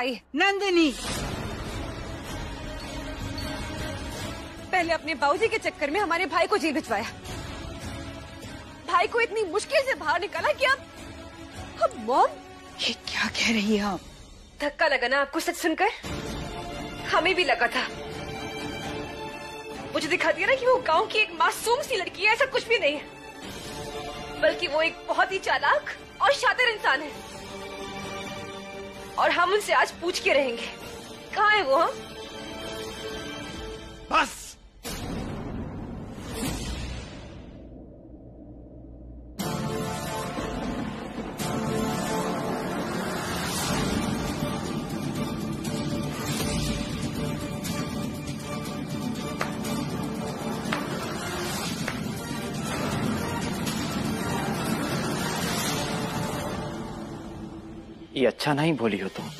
भाई है। नंदिनी, पहले अपने बाबूजी के चक्कर में हमारे भाई को जेल भिजवाया, भाई को इतनी मुश्किल से बाहर निकाला कि अब मॉम। ये क्या कह रही है आप? धक्का लगा ना आपको सच सुनकर? हमें भी लगा था। मुझे दिखा दिया ना कि वो गांव की एक मासूम सी लड़की है, ऐसा कुछ भी नहीं है, बल्कि वो एक बहुत ही चालाक और शातिर इंसान है। और हम उनसे आज पूछ के रहेंगे कहाँ है वो। हम बस ये अच्छा नहीं बोली हो तुम।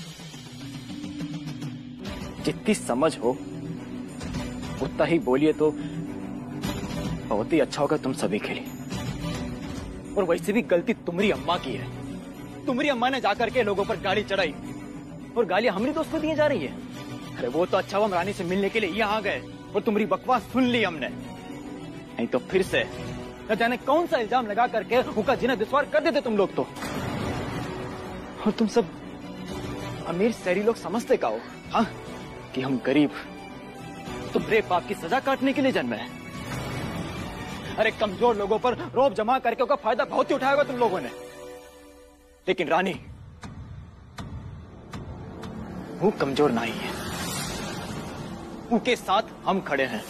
जितनी समझ हो उतना ही बोलिए तो बहुत ही अच्छा होगा तुम सभी के लिए। और वैसे भी गलती तुम्हारी अम्मा की है। तुम्हारी अम्मा ने जाकर के लोगों पर गाड़ी चढ़ाई और गालियां हमारी दोस्त को दी जा रही है। अरे वो तो अच्छा, हम रानी से मिलने के लिए यहाँ गए और तुम्हारी बकवास सुन ली हमने, नहीं तो फिर से न जाने कौन सा इल्जाम लगा करके उनका जीना दुश्वार कर देते तुम लोग तो। और तुम सब अमीर शहरी लोग समझते का हो हाँ कि हम गरीब तो बुरे पाप की सजा काटने के लिए जन्मे हैं। अरे कमजोर लोगों पर रौब जमा करके उसका फायदा बहुत ही उठाया होगा तुम लोगों ने। लेकिन रानी वो कमजोर नहीं है, उनके साथ हम खड़े हैं।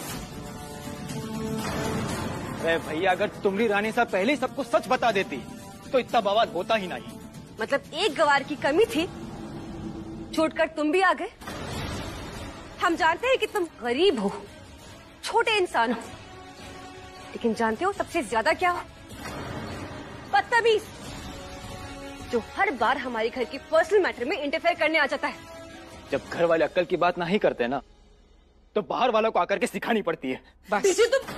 अरे भैया, अगर तुम्हारी रानी साहब पहले ही सबको सच बता देती तो इतना बवाल होता ही नहीं। मतलब एक गवार की कमी थी, छोड़कर तुम भी आ गए। हम जानते हैं कि तुम गरीब हो, छोटे इंसान हो, लेकिन जानते हो सबसे ज्यादा क्या हो? बदतमीज, जो हर बार हमारे घर के पर्सनल मैटर में इंटरफेयर करने आ जाता है। जब घर वाले अक्ल की बात नहीं करते ना तो बाहर वालों को आकर के सिखानी पड़ती है। बस तुम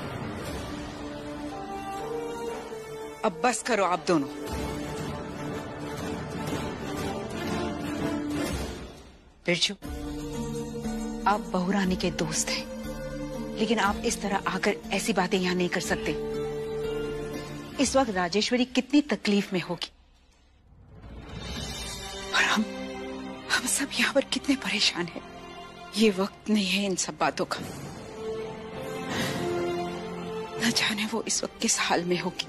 अब बस करो आप दोनों। बिरजू, आप बहू रानी के दोस्त हैं, लेकिन आप इस तरह आकर ऐसी बातें यहाँ नहीं कर सकते। इस वक्त राजेश्वरी कितनी तकलीफ में होगी और हम सब यहाँ पर कितने परेशान हैं। ये वक्त नहीं है इन सब बातों का। न जाने वो इस वक्त किस हाल में होगी।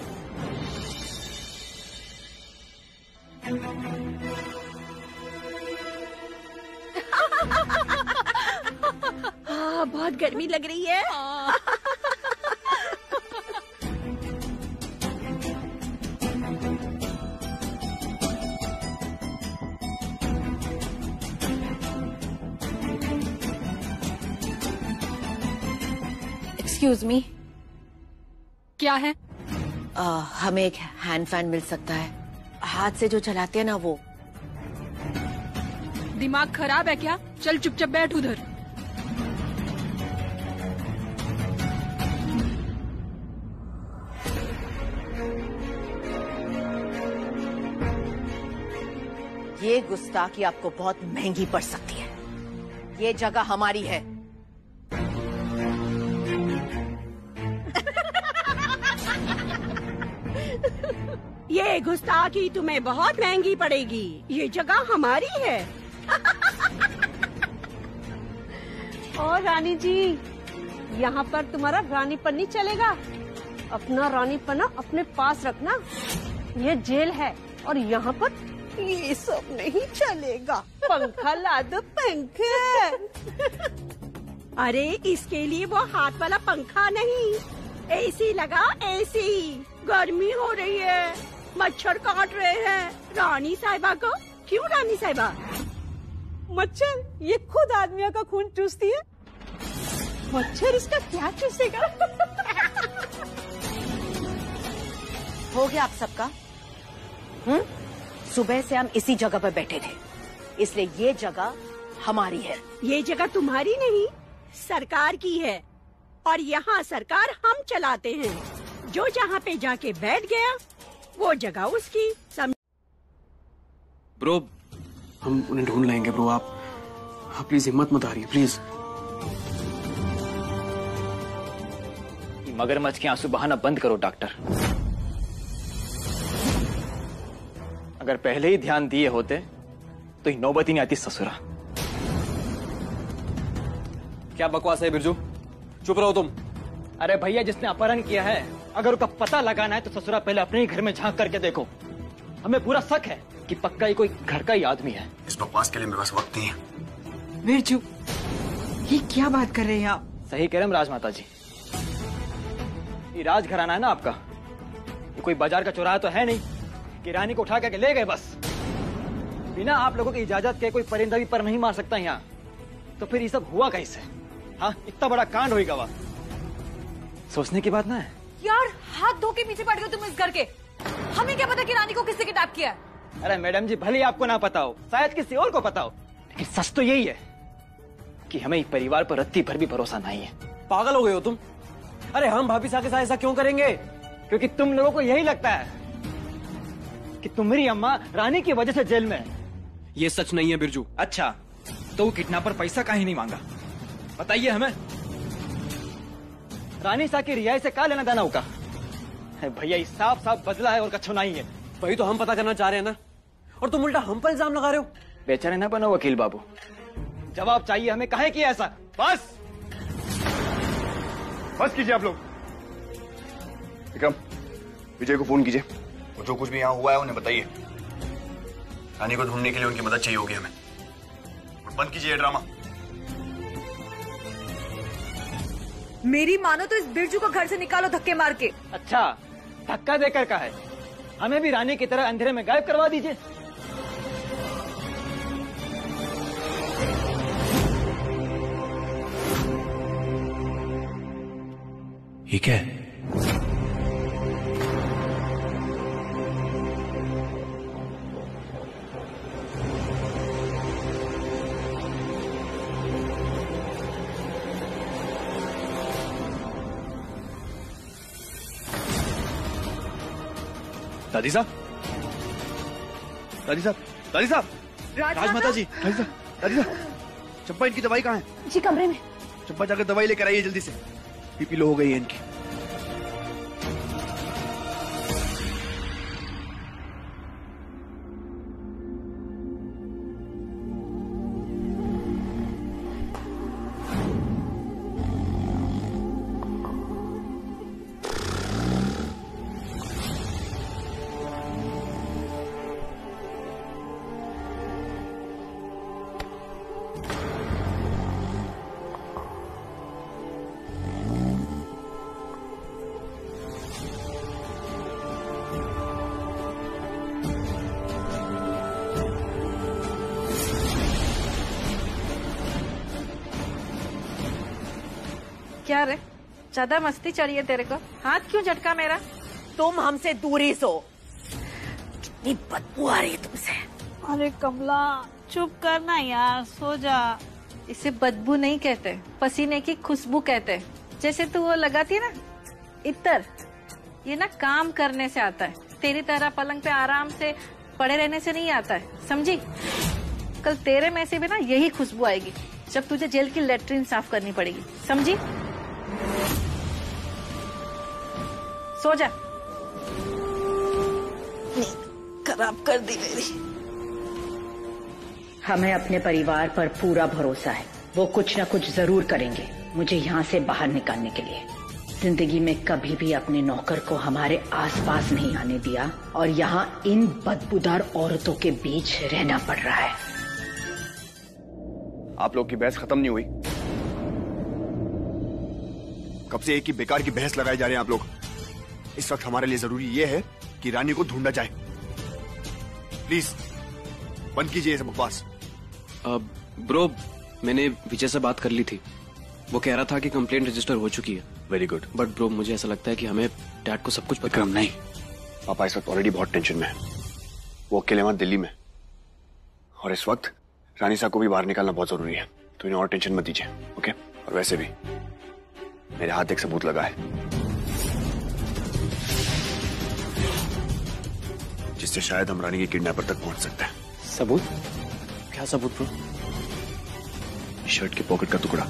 बहुत गर्मी लग रही है। एक्सक्यूज मी, क्या है? हमें एक हैंड फैन मिल सकता है? हाथ से जो चलाते हैं ना वो। दिमाग खराब है क्या? चल चुपचाप बैठ उधर। ये गुस्ताखी आपको बहुत महंगी पड़ सकती है। ये जगह हमारी है। ये गुस्ताखी तुम्हें बहुत महंगी पड़ेगी। ये जगह हमारी है। और रानी जी, यहाँ पर तुम्हारा रानीपन नहीं चलेगा। अपना रानीपना अपने पास रखना। ये जेल है और यहाँ पर ये सब नहीं चलेगा। पंखा ला दो, पंखा। अरे इसके लिए वो हाथ वाला पंखा नहीं, एसी लगा, एसी। गर्मी हो रही है, मच्छर काट रहे हैं। रानी साहिबा को क्यों? रानी साहिबा, मच्छर ये खुद आदमियों का खून चूसती है, मच्छर इसका क्या चूसेगा? हो गया आप सबका? सुबह से हम इसी जगह पर बैठे थे, इसलिए ये जगह हमारी है। ये जगह तुम्हारी नहीं, सरकार की है। और यहाँ सरकार हम चलाते हैं। जो जहाँ पे जाके बैठ गया वो जगह उसकी। ब्रो, हम उन्हें ढूंढ लेंगे ब्रो। आप प्लीज हिम्मत मत हारिए प्लीज। मगरमच्छ के आंसू बहाना बंद करो डॉक्टर। अगर पहले ही ध्यान दिए होते तो ही नौबत ही नहीं आती ससुरा। क्या बकवास है बिरजू, चुप रहो तुम। अरे भैया, जिसने अपहरण किया है अगर उसका पता लगाना है तो ससुरा पहले अपने ही घर में झांक करके देखो। हमें पूरा शक है कि पक्का ही कोई घर का ही आदमी है। इस बकवास के लिए मेरे पास वक्त नहीं है। बिरजू, ये क्या बात कर रहे हैं आप? सही कह रहे हम राजमाता जी। ये राज घराना है ना आपका, ये कोई बाजार का चौराहा तो है नहीं कि रानी को उठा करके ले गए बस। बिना आप लोगों की इजाजत के कोई परिंदा भी पर नहीं मार सकता यहाँ। तो फिर ये सब हुआ कैसे? हाँ, इतना बड़ा कांड हो गया। सोचने की बात ना है यार, हाथ धो के पीछे पड़ गए तुम इस घर के। हमें क्या पता कि रानी को किसने किडनैप किया है। अरे मैडम जी, भले आपको ना पता हो, शायद किसी और को पता हो, लेकिन सच तो यही है कि हमें इस परिवार पर रत्ती भर भी भरोसा नहीं है। पागल हो गए हो तुम? अरे हम भाभी साहब के साथ ऐसा क्यों करेंगे? क्योंकि तुम लोगों को यही लगता है कि तुम्हारी अम्मा रानी की वजह से जेल में है। ये सच नहीं है बिरजू। अच्छा, तो वो किडनैपर पैसा काहे नहीं मांगा? बताइए हमें। रानी सा की रिहाई से क्या लेना देना होगा? भैया, ये साफ साफ बदला है और कच्छो नहीं है। वही तो हम पता करना चाह रहे हैं ना, और तुम उल्टा हम पर इल्जाम लगा रहे हो। बेचारे ना बनो वकील बाबू, जवाब चाहिए हमें, काहे किया ऐसा? बस कीजिए आप लोग। विक्रम, विजय को फोन कीजिए और जो कुछ भी यहाँ हुआ है उन्हें बताइए। रानी को ढूंढने के लिए उनकी मदद चाहिए होगी हमें। और बंद कीजिए ये ड्रामा। मेरी मानो तो इस बिरजू को घर से निकालो धक्के मार के। अच्छा, धक्का देकर का है? हमें भी रानी की तरह अंधेरे में गायब करवा दीजिए। ये क्या है? दादी साहब, दादी साहब, दादी साहब, राजमाता जी, दादी साहब, दादी साहब, चंपा इनकी दवाई कहाँ है? जी कमरे में। चंपा जाकर दवाई लेकर आइए जल्दी से। बीपी लो हो गई है इनकी। क्या रे, ज्यादा मस्ती चढ़ी है तेरे को? हाथ क्यों झटका मेरा? तुम हमसे दूरी सो। कितनी बदबू आ रही है तुमसे। अरे कमला, चुप करना यार, सो जा। इसे बदबू नहीं कहते, पसीने की खुशबू कहते। जैसे तू वो लगाती है ना इत्र, ये ना काम करने से आता है। तेरी तरह पलंग पे आराम से पड़े रहने से नहीं आता है, समझी? कल तेरे में से भी ना यही खुशबू आएगी जब तुझे जेल की लेटरिन साफ करनी पड़ेगी, समझी? सो जा। खराब कर दी मेरी। हमें अपने परिवार पर पूरा भरोसा है, वो कुछ न कुछ जरूर करेंगे मुझे यहाँ से बाहर निकालने के लिए। जिंदगी में कभी भी अपने नौकर को हमारे आसपास नहीं आने दिया और यहाँ इन बदबूदार औरतों के बीच रहना पड़ रहा है। आप लोग की बहस खत्म नहीं हुई? कब से एक ही बेकार की बहस लगाए जा रहे हैं आप लोग। इस वक्त हमारे लिए जरूरी ये है कि रानी को ढूंढा जाए। प्लीज बंद कीजिए ये सब बकवास। ब्रो, मैंने विजय से बात कर ली थी। वो कह रहा था कि कंप्लेंट रजिस्टर हो चुकी है। Very good. बट ब्रो, मुझे ऐसा लगता है कि हमें डैड को सब कुछ पता नहीं। पापा इस वक्त ऑलरेडी बहुत टेंशन में है। वो अकेले वहां दिल्ली में, और इस वक्त रानी साहब को भी बाहर निकालना बहुत जरूरी है। तो इन्हें और टेंशन मत दीजिए, ओके? और वैसे भी मेरे हाथ एक सबूत लगा है जिससे शायद हम रानी के किडनैपर तक पहुंच सकते हैं। सबूत? क्या सबूत ब्रो? शर्ट के पॉकेट का टुकड़ा।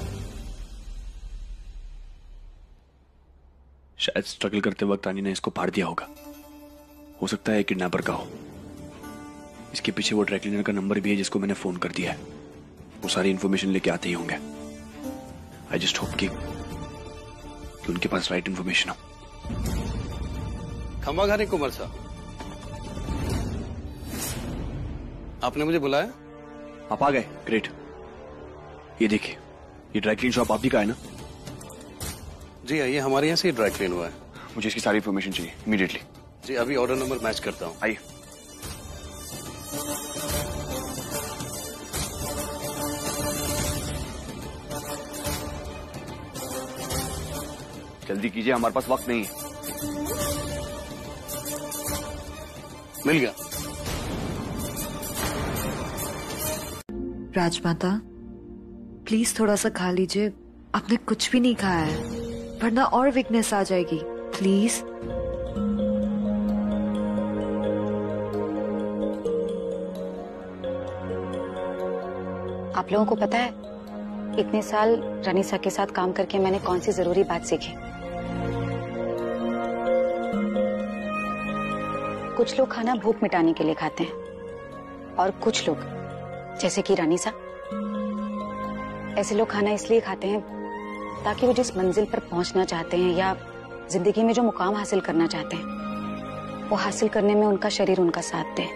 शायद स्ट्रगल करते वक्त रानी ने इसको फाड़ दिया होगा। हो सकता है किडनैपर का हो। इसके पीछे वो ड्राई क्लीनर का नंबर भी है जिसको मैंने फोन कर दिया है। वो सारी इंफॉर्मेशन लेके आते ही होंगे। आई जस्ट होप कि उनके पास राइट इंफॉर्मेशन हो। खंबा घानी कुमार साहब, आपने मुझे बुलाया? आप आ गए, ग्रेट। ये देखिए, ये ड्राई क्लीन शॉप आप ही का है ना? जी आइए, हमारे यहाँ से ड्राई क्लीन हुआ है। मुझे इसकी सारी इंफॉर्मेशन चाहिए इमीडिएटली। जी अभी ऑर्डर नंबर मैच करता हूँ। आइए। जल्दी कीजिए, हमारे पास वक्त नहीं है। मिल गया। राजमाता प्लीज थोड़ा सा खा लीजिए, आपने कुछ भी नहीं खाया है वरना और वीकनेस आ जाएगी, प्लीज। आप लोगों को पता है इतने साल रानीसा के साथ काम करके मैंने कौन सी जरूरी बात सीखी? कुछ लोग खाना भूख मिटाने के लिए खाते हैं और कुछ लोग जैसे कि रानीसा, ऐसे लोग खाना इसलिए खाते हैं ताकि वो जिस मंजिल पर पहुंचना चाहते हैं या जिंदगी में जो मुकाम हासिल करना चाहते हैं वो हासिल करने में उनका शरीर उनका साथ दे।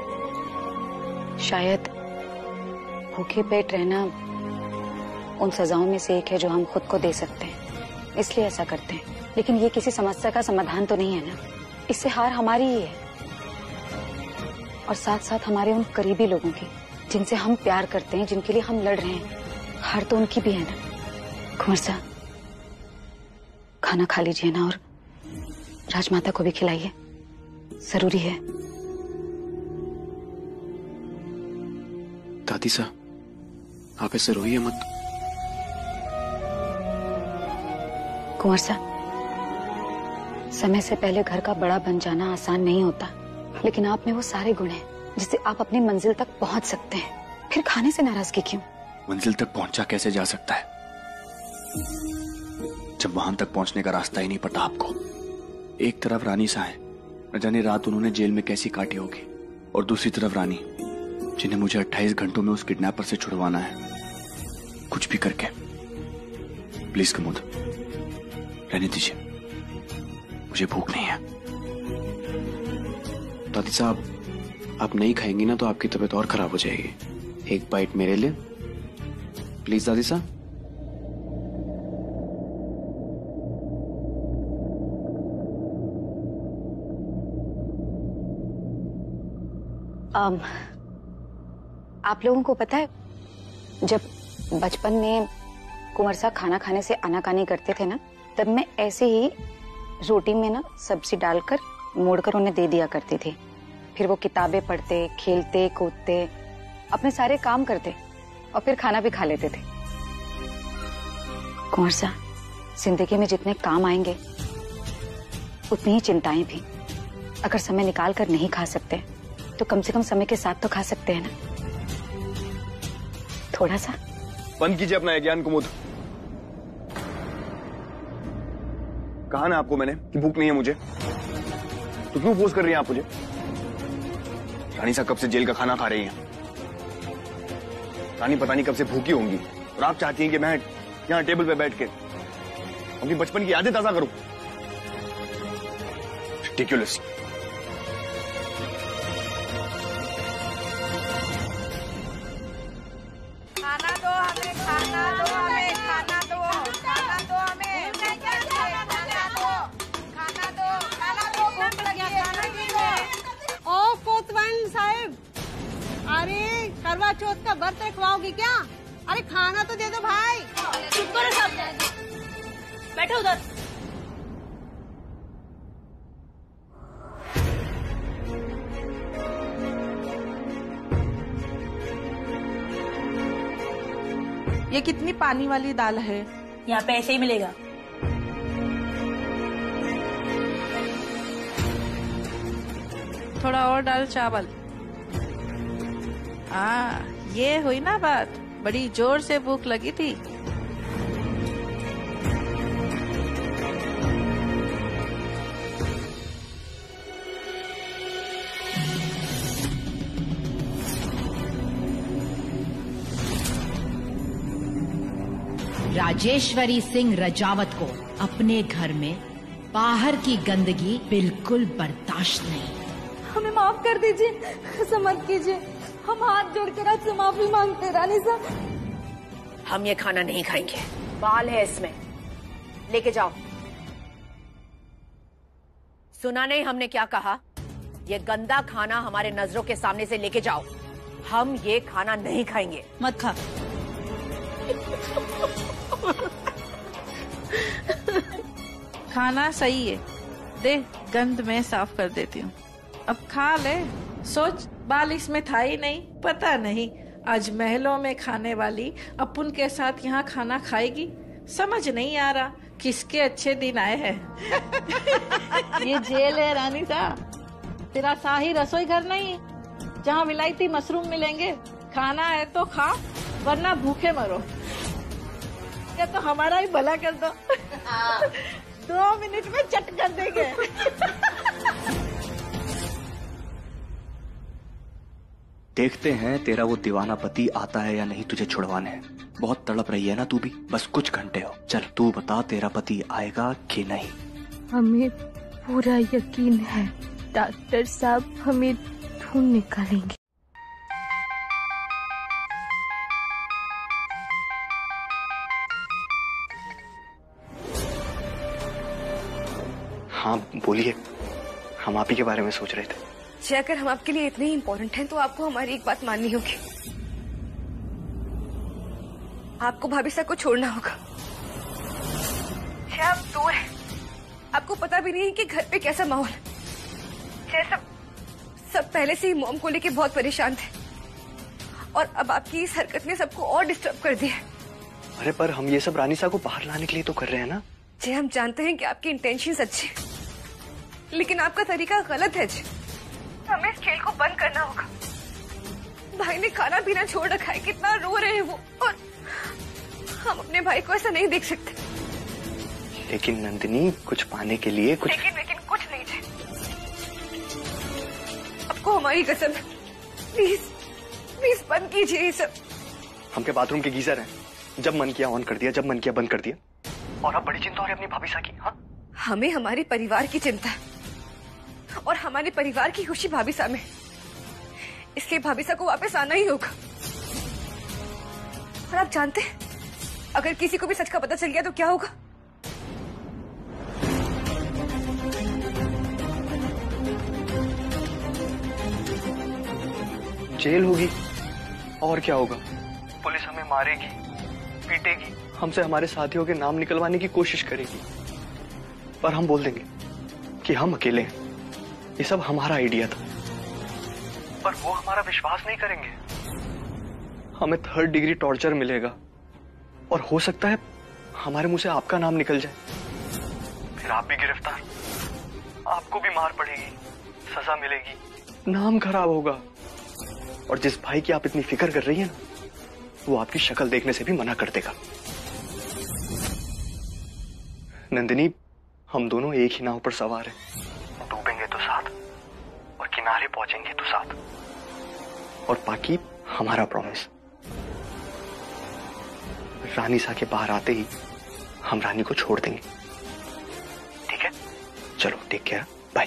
शायद भूखे पेट रहना उन सजाओं में से एक है जो हम खुद को दे सकते हैं, इसलिए ऐसा करते हैं। लेकिन ये किसी समस्या का समाधान तो नहीं है ना, इससे हार हमारी ही है और साथ साथ हमारे उन करीबी लोगों की जिनसे हम प्यार करते हैं, जिनके लिए हम लड़ रहे हैं, हार तो उनकी भी है ना। कुंवर साहब खाना खा लीजिए ना और राजमाता को भी खिलाइए, जरूरी है। दादी साहब आप ऐसे रोइए मत। कुंवर साहब समय से पहले घर का बड़ा बन जाना आसान नहीं होता, लेकिन आप में वो सारे गुण हैं जिससे आप अपनी मंजिल तक पहुंच सकते हैं। फिर खाने से नाराजगी क्यों? मंजिल तक पहुंचा कैसे जा सकता है जब वहां तक पहुंचने का रास्ता ही नहीं पता आपको। एक तरफ रानी सा है, न जाने रात उन्होंने जेल में कैसी काटी होगी, और दूसरी तरफ रानी जिन्हें मुझे 28 घंटों में उस किडनैपर से छुड़वाना है, कुछ भी करके। प्लीज कमोद रहने दीजिए, मुझे भूख नहीं है। दादी साहब आप नहीं खाएंगी ना तो आपकी तबीयत और खराब हो जाएगी। एक बाइट मेरे लिए प्लीज दादी साहब। आप लोगों को पता है जब बचपन में कुंवर साहब खाना खाने से आनाकानी करते थे ना, तब मैं ऐसे ही रोटी में ना सब्जी डालकर मोड़कर उन्हें दे दिया करती थी। फिर वो किताबें पढ़ते, खेलते, कूदते, अपने सारे काम करते और फिर खाना भी खा लेते थे। कुंवर साहब जिंदगी में जितने काम आएंगे उतनी ही चिंताएं भी। अगर समय निकाल कर नहीं खा सकते तो कम से कम समय के साथ तो खा सकते हैं ना, थोड़ा सा। बंद कीजिए अपना ज्ञान कुमुद। कहा ना आपको मैंने कि भूख नहीं है मुझे, तो क्यों फोर्स कर रही हैं आप मुझे? रानी साहब कब से जेल का खाना खा रही हैं। रानी पता नहीं कब से भूखी होंगी और आप चाहती हैं कि मैं यहाँ टेबल पे बैठ के अपनी बचपन की यादें ताजा करूं। रिडिक्युलस। खाना दो हमें, खाना दो हमें, खाना दो, खाना दो हमें, खाना दो, खाना दो, भूख लगी है, खाना दीजिए। ओ कोतवाल साहब, अरे करवा चौथ का व्रत रखवाओगी क्या? अरे खाना तो दे दो भाई। चुप करो सब, बैठो उधर। ये कितनी पानी वाली दाल है? यहाँ पे ऐसे ही मिलेगा। थोड़ा और डाल चावल। ये हुई ना बात, बड़ी जोर से भूख लगी थी। राजेश्वरी सिंह रजावत को अपने घर में बाहर की गंदगी बिल्कुल बर्दाश्त नहीं। हमें माफ कर दीजिए, ऐसा मत कीजिए। हम हाथ जोड़कर आपसे माफी मांगते रानी साहब। हम ये खाना नहीं खाएंगे, बाल है इसमें, लेके जाओ। सुना नहीं हमने क्या कहा? ये गंदा खाना हमारे नजरों के सामने से लेके जाओ। हम ये खाना नहीं खाएंगे। मत खा। खाना सही है, दे गंद में साफ कर देती हूँ। अब खा ले। सोच, बाल इसमें था ही नहीं, पता नहीं आज महलों में खाने वाली अपुन के साथ यहाँ खाना खाएगी। समझ नहीं आ रहा किसके अच्छे दिन आए हैं। ये जेल है रानी साहब, तेरा शाही रसोई घर नहीं जहाँ विलायती मशरूम मिलेंगे। खाना है तो खा, वरना भूखे मरो। क्या तो हमारा ही भला कर दो। 2 मिनट में चट कर देंगे। देखते हैं तेरा वो दीवाना पति आता है या नहीं तुझे छुड़वाने। बहुत तड़प रही है ना तू भी, बस कुछ घंटे हो। चल तू बता, तेरा पति आएगा कि नहीं? हमें पूरा यकीन है डॉक्टर साहब, हमें ढूंढ निकालेंगे। हाँ बोलिए, हम आप ही के बारे में सोच रहे थे। जय, अगर हम आपके लिए इतने ही इम्पोर्टेंट हैं तो आपको हमारी एक बात माननी होगी। आपको भाभी साहब को छोड़ना होगा। जय, आप दूर हैं, आपको पता भी नहीं कि घर पे कैसा माहौल है। जय, सब पहले से ही मॉम को लेके बहुत परेशान थे और अब आपकी इस हरकत ने सबको और डिस्टर्ब कर दिया। अरे पर हम ये सब रानी साहब को बाहर लाने के लिए तो कर रहे हैं ना। जय, हम जानते हैं कि आपकी इंटेंशंस अच्छी हैं, लेकिन आपका तरीका गलत है। जय, हमें इस खेल को बंद करना होगा। भाई ने खाना पीना छोड़ रखा है, कितना रो रहे हैं वो, और हम अपने भाई को ऐसा नहीं देख सकते। लेकिन नंदिनी, कुछ पाने के लिए कुछ। लेकिन कुछ नहीं। जय, आपको हमारी कसम, प्लीज प्लीज बंद कीजिए ये सब। हमके बाथरूम के गीजर हैं, जब मन किया ऑन कर दिया, जब मन किया बंद कर दिया। और अब बड़ी चिंता हो रही है अपनी भाभी साहब की। हाँ, हमें हमारे परिवार की चिंता है और हमारे परिवार की खुशी भाभी साहब में, इसलिए भाभी साहब को वापस आना ही होगा। और आप जानते हैं, अगर किसी को भी सच का पता चल गया तो क्या होगा? जेल होगी। और क्या होगा? पुलिस हमें मारेगी, पीटेगी, हमसे हमारे साथियों के नाम निकलवाने की कोशिश करेगी। पर हम बोल देंगे कि हम अकेले हैं, ये सब हमारा आइडिया था। पर वो हमारा विश्वास नहीं करेंगे। हमें 3rd डिग्री टॉर्चर मिलेगा और हो सकता है हमारे मुंह से आपका नाम निकल जाए। फिर आप भी गिरफ्तार, आपको भी मार पड़ेगी, सजा मिलेगी, नाम खराब होगा। और जिस भाई की आप इतनी फिक्र कर रही हैं ना, वो आपकी शक्ल देखने से भी मना कर देगा। नंदिनी, हम दोनों एक ही नाव पर सवार हैं। डूबेंगे तो साथ और किनारे पहुंचेंगे तो साथ। और बाकी हमारा प्रॉमिस, रानी सा के बाहर आते ही हम रानी को छोड़ देंगे। ठीक है? चलो, टेक केयर, बाय।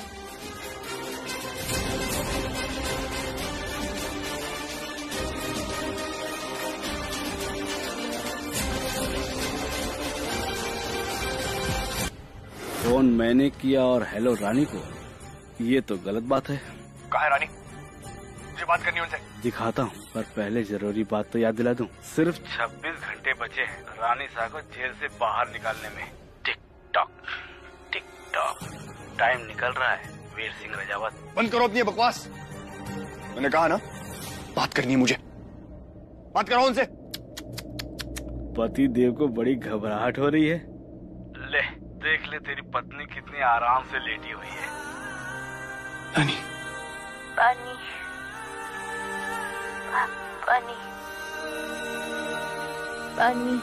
फोन मैंने किया और हेलो रानी को, ये तो गलत बात है। कहाँ है रानी? मुझे बात करनी उनसे। दिखाता हूँ, पर पहले जरूरी बात तो याद दिला दूं। सिर्फ 26 घंटे बचे हैं रानी साहब को जेल से बाहर निकालने में। Tick tock tick tock, time निकल रहा है। वीर सिंह रजावत, बंद करो अपनी बकवास। मैंने कहा ना, बात करनी है मुझे, बात कराओ उनसे। पति देव को बड़ी घबराहट हो रही है। ले देख ले, तेरी पत्नी कितनी आराम से लेटी हुई है। रानी, पानी, पानी पानी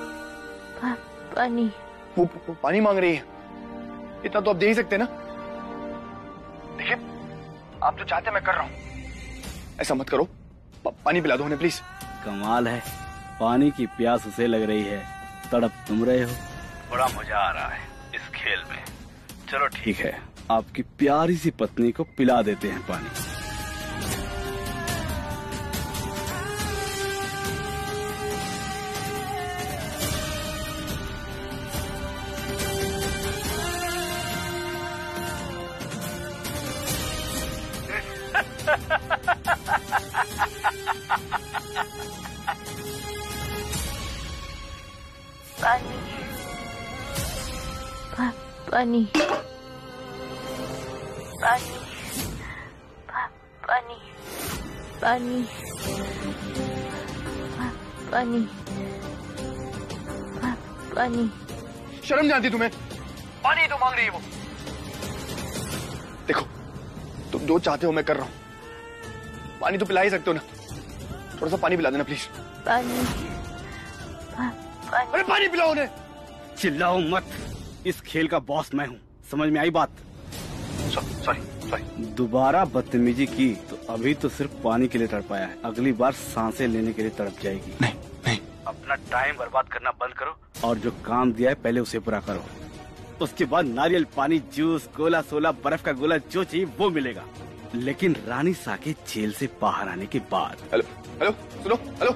पानी। वो पानी मांग रही है, इतना तो आप दे ही सकते ना। देखिए, आप जो चाहते मैं कर रहा हूं, ऐसा मत करो, पानी पिला दो उन्हें प्लीज। कमाल है, पानी की प्यास उसे लग रही है, तड़प तुम रहे हो। बड़ा मजा आ रहा है इस खेल में। चलो ठीक है, आपकी प्यारी सी पत्नी को पिला देते हैं पानी। पानी पानी पानी पानी पानी पानी। शर्म नहीं आती तुम्हें? पानी तो मांग रही है वो। देखो, तुम जो चाहते हो मैं कर रहा हूं, पानी तो पिला ही सकते हो ना, थोड़ा सा पानी पिला देना प्लीज। पानी अरे पानी पिलाओ उन्हें। चिल्लाओ मत, इस खेल का बॉस मैं हूँ, समझ में आई बात? सॉरी। दोबारा बदतमीजी की तो अभी तो सिर्फ पानी के लिए तड़पाया है, अगली बार सांसें लेने के लिए तड़प जाएगी। नहीं। अपना टाइम बर्बाद करना बंद करो और जो काम दिया है पहले उसे पूरा करो। उसके बाद नारियल पानी, जूस, गोला सोला, बर्फ का गोला जो चाहिए वो मिलेगा, लेकिन रानी साके जेल से बाहर आने के बाद। हेलो सुनो, हेलो।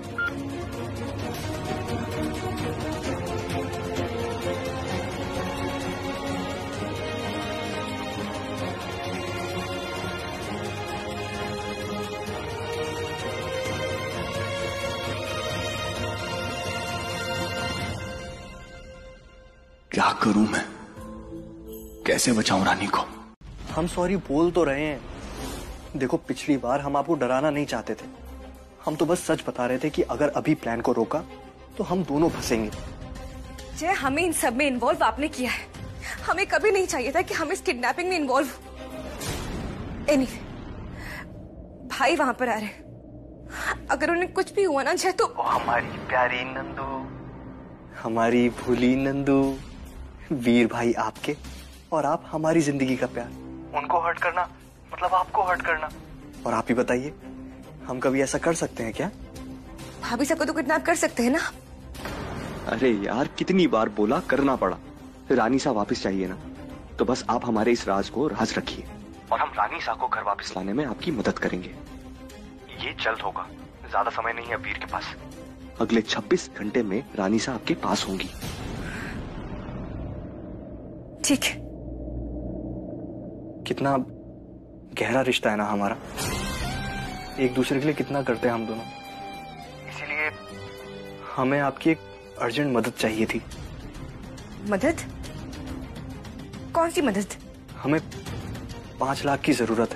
क्या करूं मैं, कैसे बचाऊं रानी को? हम सॉरी बोल तो रहे हैं। देखो, पिछली बार हम आपको डराना नहीं चाहते थे, हम तो बस सच बता रहे थे कि अगर अभी प्लान को रोका तो हम दोनों फंसेंगे। जय, हमें इन सब में इन्वॉल्व आपने किया है, हमें कभी नहीं चाहिए था कि हम इस किडनैपिंग में इन्वॉल्व। एनीवे, भाई वहां पर आ रहे, अगर उन्हें कुछ भी हुआ ना जय तो हमारी प्यारी नंदू, हमारी भूली नंदू, वीर भाई आपके और आप हमारी जिंदगी का प्यार, उनको हर्ट करना मतलब आपको हर्ट करना। और आप ही बताइए, हम कभी ऐसा कर सकते हैं क्या? भाभी सबको तो किडनैप कर सकते हैं ना। अरे यार, कितनी बार बोला, करना पड़ा। रानी सा वापस चाहिए ना, तो बस आप हमारे इस राज को राज रखिए और हम रानी सा को घर वापस लाने में आपकी मदद करेंगे। ये जल्द होगा, ज्यादा समय नहीं है वीर के पास। अगले 26 घंटे में रानी सा आपके पास होंगी। ठीक है। कितना गहरा रिश्ता है ना हमारा, एक दूसरे के लिए कितना करते हैं हम दोनों। इसीलिए हमें आपकी एक अर्जेंट मदद चाहिए थी। मदद? कौन सी मदद? हमें 5 लाख की जरूरत है।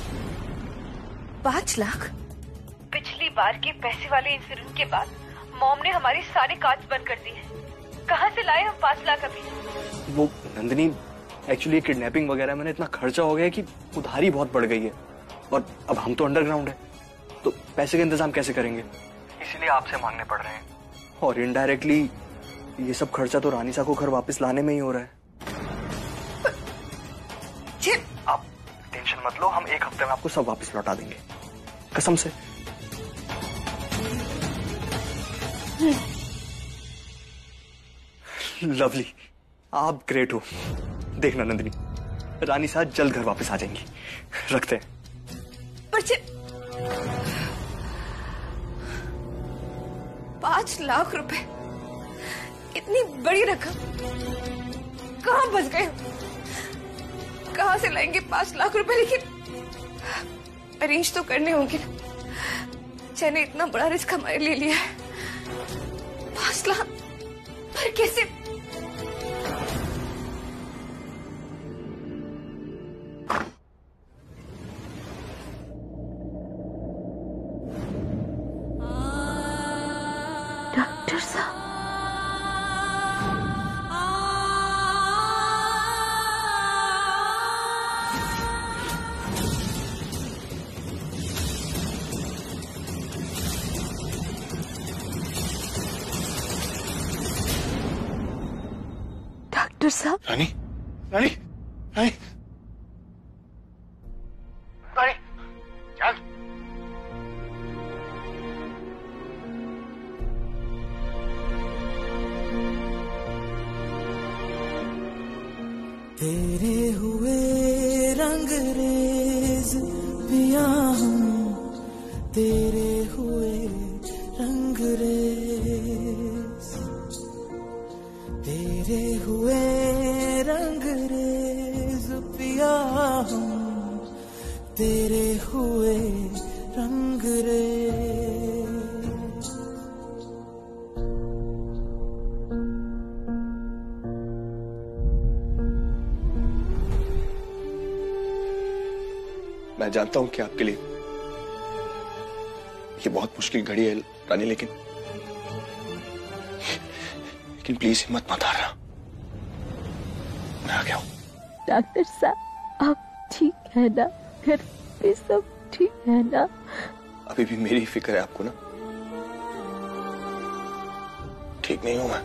5 लाख? पिछली बार के पैसे वाले इंसिडेंट के बाद मॉम ने हमारी सारी कार्ड्स बंद कर दी है। कहाँ से लाए हम 5 लाख अभी? वो नंदिनी, एक्चुअली किडनैपिंग वगैरह में इतना खर्चा हो गया है कि उधारी बहुत बढ़ गई है, और अब हम तो अंडरग्राउंड है, तो पैसे का इंतजाम कैसे करेंगे? इसीलिए आपसे मांगने पड़ रहे हैं। और इनडायरेक्टली ये सब खर्चा तो रानी सा को घर वापस लाने में ही हो रहा है। आप टेंशन मत लो, हम 1 हफ्ते में आपको सब वापस लौटा देंगे, कसम से। लवली, आप ग्रेट हो। देखना नंदिनी, रानी साहब जल्द घर वापस आ जाएंगी। रखते हैं। पर 5 लाख रुपए, इतनी बड़ी रकम कहाँ बच गए? कहाँ से लाएंगे 5 लाख रुपए? लेकिन अरेंज तो करने होंगे ना। मैंने इतना बड़ा रिस्क हमारे लिए लिया है, 5 लाख पर कैसे? डॉक्टर साहब, डॉक्टर साहब। रानी रानी रानी रानी चल। तेरे हुए रंगरेज पिया हम, तेरे हुए रंगरेज, तेरे हुए रंगरेज पिया हम, तेरे हुए रंगरेज। मैं जानता हूं कि आपके लिए ये बहुत मुश्किल घड़ी है रानी, लेकिन प्लीज हिम्मत मत हारना। मैं आ गया हूं। डॉक्टर साहब आप ठीक है ना? घर पे सब ठीक है ना? अभी भी मेरी फिक्र है आपको ना? ठीक नहीं हूं मैं,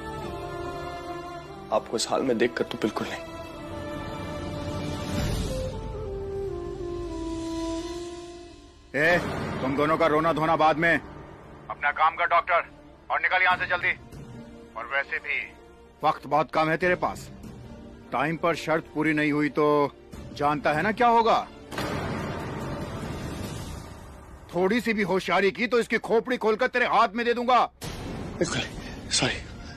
आपको इस हाल में देखकर तो बिल्कुल नहीं। तुम दोनों का रोना धोना बाद में, अपना काम कर डॉक्टर, और निकल यहां से जल्दी। और वैसे भी वक्त बहुत कम है तेरे पास, टाइम पर शर्त पूरी नहीं हुई तो जानता है ना क्या होगा। थोड़ी सी भी होशियारी की तो इसकी खोपड़ी खोलकर तेरे हाथ में दे दूंगा। सॉरी।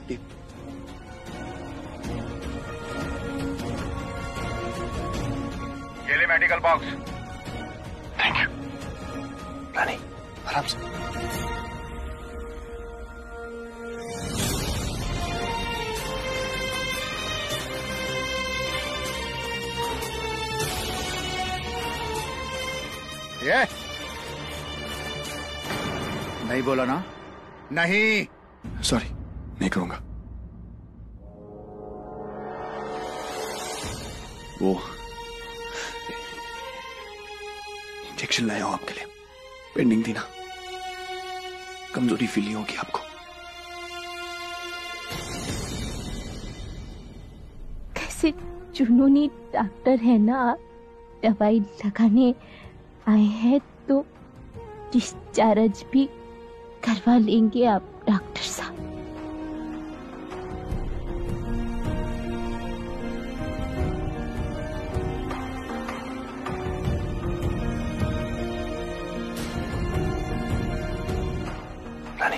ये ले मेडिकल बॉक्स। Thank you. रानी आराम से। ये नहीं बोला ना? नहीं। सॉरी, नहीं करूंगा। वो इंजेक्शन लाया हूं आपके लिए, पेंडिंग थी ना, कमजोरी फील नहीं होगी आपको। कैसे जुनूनी डॉक्टर है ना आप, दवाई लगाने आए हैं तो डिस्चार्ज भी करवा लेंगे आप डॉक्टर साहब। रानी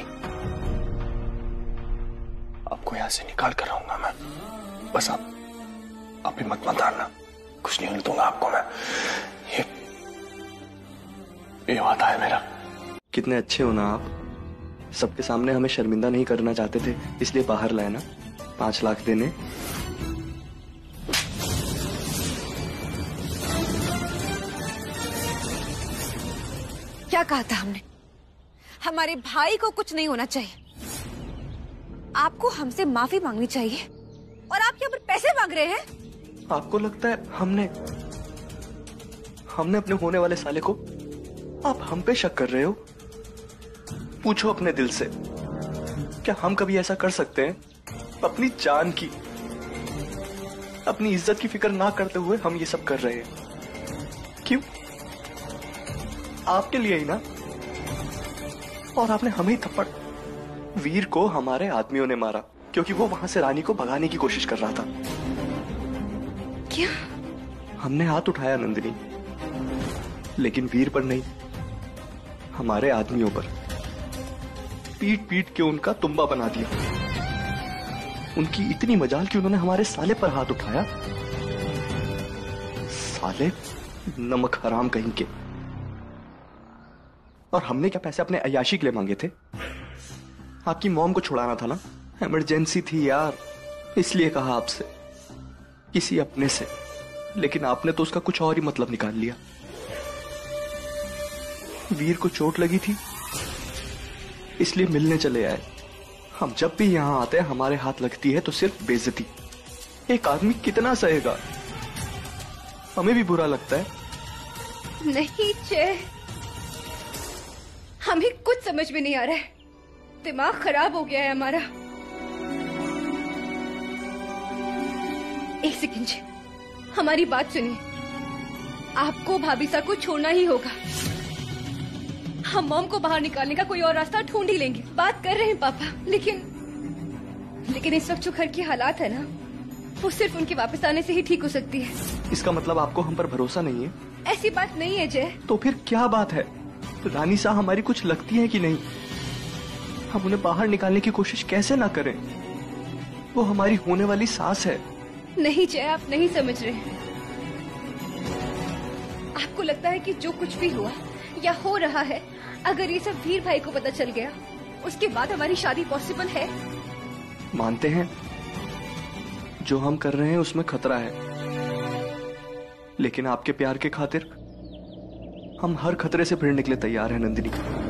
आपको यहां से निकाल कर रहूंगा मैं, बस आप भी मत हारना। कुछ नहीं होने दूंगा आपको मैं, ये वादा है मेरा। कितने अच्छे हो ना आप, सबके सामने हमें शर्मिंदा नहीं करना चाहते थे, इसलिए बाहर लाए ना 5 लाख देने। क्या कहा था हमने? हमारे भाई को कुछ नहीं होना चाहिए, आपको हमसे माफी मांगनी चाहिए, और आप यहाँ पर पैसे मांग रहे हैं। आपको लगता है हमने अपने होने वाले साले को, आप हम पे शक कर रहे हो? पूछो अपने दिल से, क्या हम कभी ऐसा कर सकते हैं? अपनी जान की, अपनी इज्जत की फिक्र ना करते हुए हम ये सब कर रहे हैं, क्यों? आपके लिए ही ना। और आपने हमें ही थप्पड़, वीर को हमारे आदमियों ने मारा क्योंकि वो वहां से रानी को भगाने की कोशिश कर रहा था। क्या? हमने हाथ उठाया नंदिनी, लेकिन वीर पर नहीं, हमारे आदमियों पर। पीट पीट के उनका तुम्बा बना दिया। उनकी इतनी मजाल कि उन्होंने हमारे साले पर हाथ उठाया। साले नमक हराम कहीं के। और हमने क्या पैसे अपने अय्याशी के लिए मांगे थे? आपकी मॉम को छुड़ाना था ना, इमरजेंसी थी यार, इसलिए कहा आपसे, किसी अपने से। लेकिन आपने तो उसका कुछ और ही मतलब निकाल लिया। वीर को चोट लगी थी इसलिए मिलने चले आए। हम जब भी यहां आते हैं हमारे हाथ लगती है तो सिर्फ बेइज्जती। एक आदमी कितना सहेगा? हमें भी बुरा लगता है। नहीं जय, हमें कुछ समझ में नहीं आ रहा है, दिमाग खराब हो गया है हमारा। एक सेकंड, हमारी बात सुनिए। आपको भाभी साहब को छोड़ना ही होगा। हम मॉम को बाहर निकालने का कोई और रास्ता ढूंढ ही लेंगे। बात कर रहे हैं पापा, लेकिन इस वक्त जो घर की हालात है ना, वो सिर्फ उनके वापस आने से ही ठीक हो सकती है। इसका मतलब आपको हम पर भरोसा नहीं है? ऐसी बात नहीं है जय। तो फिर क्या बात है? रानी साहब हमारी कुछ लगती है कि नहीं? हम उन्हें बाहर निकालने की कोशिश कैसे ना करें? वो हमारी होने वाली सास है। नहीं जय, आप नहीं समझ रहे। आपको लगता है कि जो कुछ भी हुआ या हो रहा है, अगर ये सब वीर भाई को पता चल गया, उसके बाद हमारी शादी पॉसिबल है? मानते हैं जो हम कर रहे हैं उसमें खतरा है, लेकिन आपके प्यार के खातिर हम हर खतरे से भिड़ने के लिए तैयार हैं नंदिनी।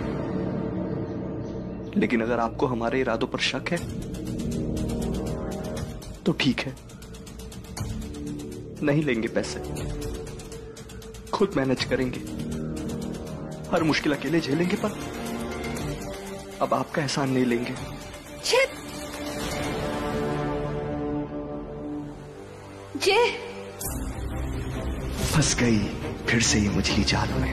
लेकिन अगर आपको हमारे इरादों पर शक है तो ठीक है, नहीं लेंगे पैसे, खुद मैनेज करेंगे, हर मुश्किल अकेले झेलेंगे, पर अब आपका एहसान नहीं लेंगे। जय, फंस गई फिर से ये मछली जाल में।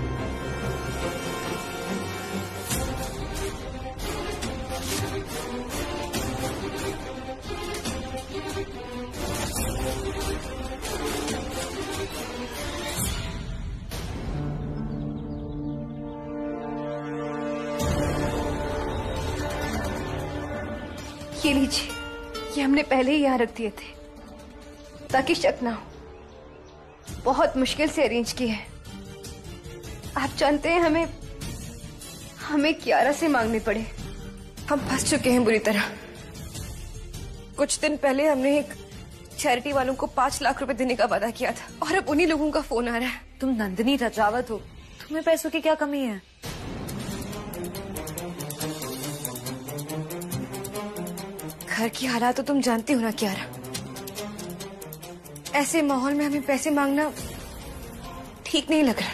ये लीजिए, ये हमने पहले ही यहाँ रख दिए थे ताकि शक ना हो। बहुत मुश्किल से अरेंज किए हैं। आप जानते हैं हमें कियारा से मांगने पड़े। हम फंस चुके हैं बुरी तरह। कुछ दिन पहले हमने एक चैरिटी वालों को 5 लाख रुपए देने का वादा किया था और अब उन्हीं लोगों का फोन आ रहा है। तुम नंदिनी रजावत हो, तुम्हें पैसों की क्या कमी है? घर की हालात तो तुम जानती हो ना कियारा। ऐसे माहौल में हमें पैसे मांगना ठीक नहीं लग रहा।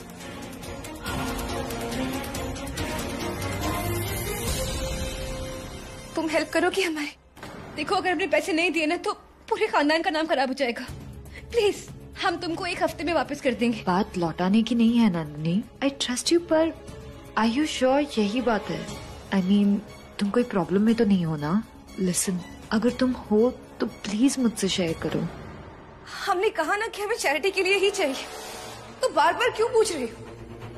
तुम हेल्प करोगी हमारी? देखो, अगर हमने पैसे नहीं दिए ना तो पूरे खानदान का नाम खराब हो जाएगा। प्लीज, हम तुमको 1 हफ्ते में वापस कर देंगे। बात लौटाने की नहीं है नंदिनी। आई ट्रस्ट यू, पर आर यू श्योर यही बात है? आई मीन, तुम कोई प्रॉब्लम में तो नहीं हो ना? लिसन, अगर तुम हो तो प्लीज मुझसे शेयर करो। हमने कहा ना कि हमें चैरिटी के लिए ही चाहिए, तो बार बार क्यों पूछ रही हो?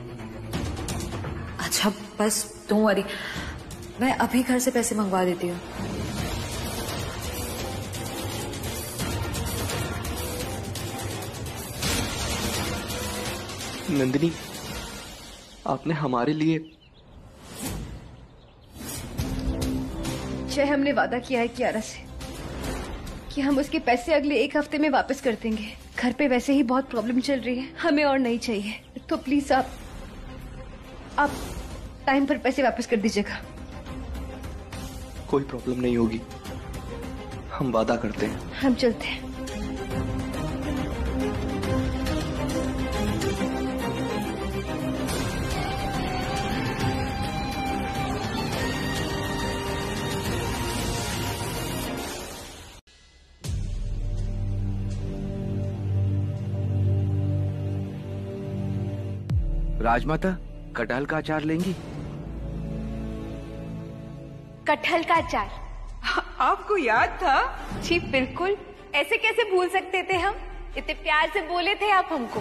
अच्छा बस डोंट वरी, मैं अभी घर से पैसे मंगवा देती हूँ। नंदिनी, आपने हमारे लिए जय, हमने वादा किया है कियारा से कि हम उसके पैसे अगले 1 हफ्ते में वापस कर देंगे। घर पे वैसे ही बहुत प्रॉब्लम चल रही है, हमें और नहीं चाहिए। तो प्लीज आप टाइम पर पैसे वापस कर दीजिएगा। कोई प्रॉब्लम नहीं होगी, हम वादा करते हैं। हम चलते हैं। राजमाता, कटहल का अचार लेंगी? कटहल का अचार आपको याद था? जी बिल्कुल, ऐसे कैसे भूल सकते थे हम? इतने प्यार से बोले थे आप हमको।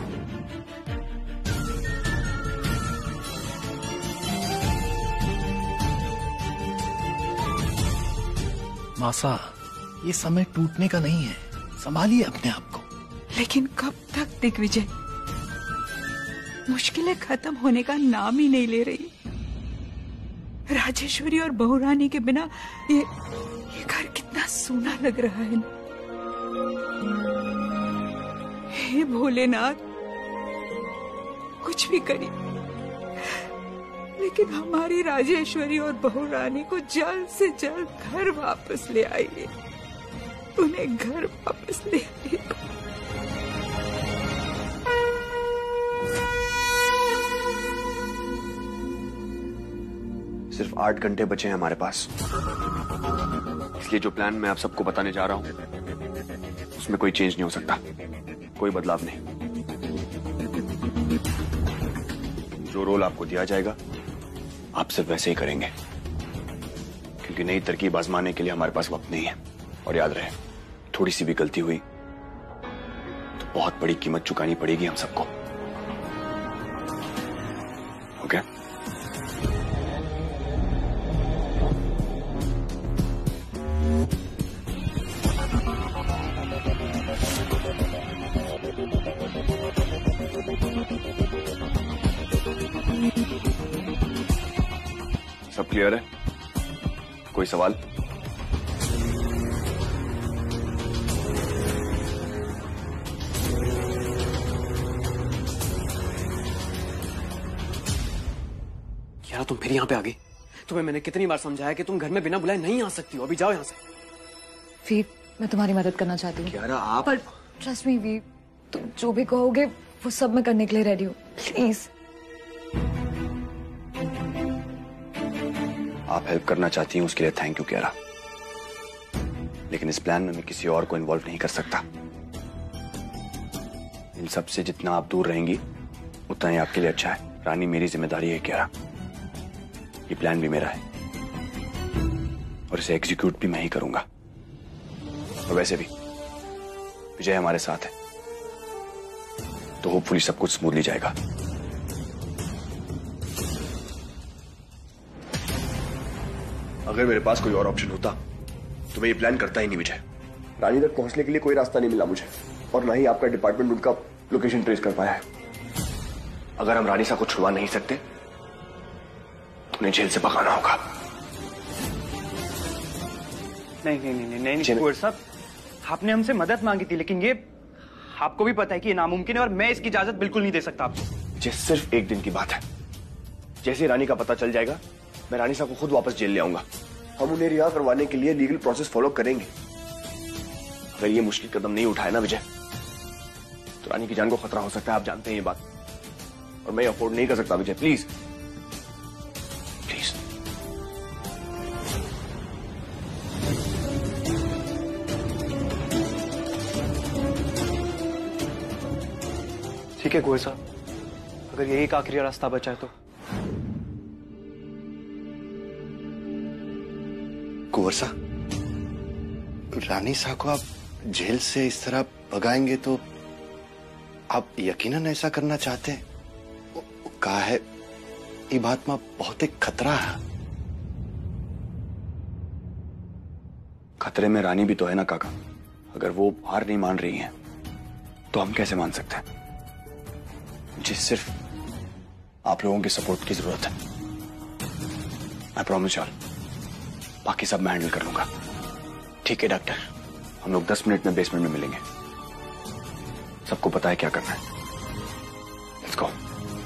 मासा, ये समय टूटने का नहीं है, संभालिए अपने आप को। लेकिन कब तक दिग्विजय? मुश्किलें खत्म होने का नाम ही नहीं ले रही। राजेश्वरी और बहुरानी के बिना ये घर कितना सूना लग रहा है। हे भोलेनाथ, कुछ भी करिए, लेकिन हमारी राजेश्वरी और बहुरानी को जल्द से जल्द घर वापस ले आइए। उन्हें घर वापस ले आइए। सिर्फ 8 घंटे बचे हैं हमारे पास। इसलिए जो प्लान मैं आप सबको बताने जा रहा हूं उसमें कोई चेंज नहीं हो सकता, कोई बदलाव नहीं। जो रोल आपको दिया जाएगा आप सिर्फ वैसे ही करेंगे, क्योंकि नई तरकीब आजमाने के लिए हमारे पास वक्त नहीं है। और याद रहे, थोड़ी सी भी गलती हुई तो बहुत बड़ी कीमत चुकानी पड़ेगी हम सबको। ओके? सब क्लियर है? कोई सवाल? यार तुम फिर यहाँ पे आ गई। तुम्हें मैंने कितनी बार समझाया कि तुम घर में बिना बुलाए नहीं आ सकती हो। अभी जाओ यहाँ से। वीर, मैं तुम्हारी मदद करना चाहती हूँ। यारा आप पर ट्रस्ट मी वीर, तुम जो भी कहोगे वो सब मैं करने के लिए रेडी हूँ। प्लीज। आप हेल्प करना चाहती हैं उसके लिए थैंक यू कियारा, लेकिन इस प्लान में मैं किसी और को इन्वॉल्व नहीं कर सकता। इन सब से जितना आप दूर रहेंगी उतना ही आपके लिए अच्छा है। रानी मेरी जिम्मेदारी है कियारा, ये प्लान भी मेरा है और इसे एग्जीक्यूट भी मैं ही करूंगा। और वैसे भी विजय हमारे साथ है तो होपफुली सब कुछ स्मूथली जाएगा। अगर मेरे पास कोई और ऑप्शन होता तो मैं ये प्लान करता ही नहीं विजय। रानी तक पहुंचने के लिए कोई रास्ता नहीं मिला मुझे, और ना ही आपका डिपार्टमेंट उनका लोकेशन ट्रेस कर पाया है। अगर हम रानी सा को छुड़वा नहीं सकते तो उन्हें जेल से भगाना होगा। नहीं नहीं नहीं नहीं नहीं कुंवर साहब, आपने हमसे मदद मांगी थी, लेकिन ये आपको भी पता है कि ये नामुमकिन है और मैं इसकी इजाजत बिल्कुल नहीं दे सकता आपको। ये सिर्फ एक दिन की बात है। जैसे रानी का पता चल जाएगा मैं रानी साहब को खुद वापस जेल ले आऊंगा। हम उन्हें रिहा करवाने के लिए लीगल प्रोसेस फॉलो करेंगे। अगर ये मुश्किल कदम नहीं उठाए ना विजय तो रानी की जान को खतरा हो सकता है। आप जानते हैं ये बात, और मैं अफोर्ड नहीं कर सकता विजय। Please please. ठीक है कुंवर साहब, अगर यही एक आखिरी रास्ता बचा है तो। कुंवर साहब, रानी साहब को आप जेल से इस तरह भगाएंगे तो आप यकीनन ऐसा करना चाहते हैं? कहा है ये बात में बहुत एक खतरा है। खतरे में रानी भी तो है ना काका। अगर वो हार नहीं मान रही हैं तो हम कैसे मान सकते हैं? मुझे सिर्फ आप लोगों की सपोर्ट की जरूरत है। आई प्रॉमिस यार, बाकी सब मैं हैंडल कर लूंगा। ठीक है डॉक्टर, हम लोग 10 मिनट में बेसमेंट में मिलेंगे। सबको पता है क्या करना है। Let's go.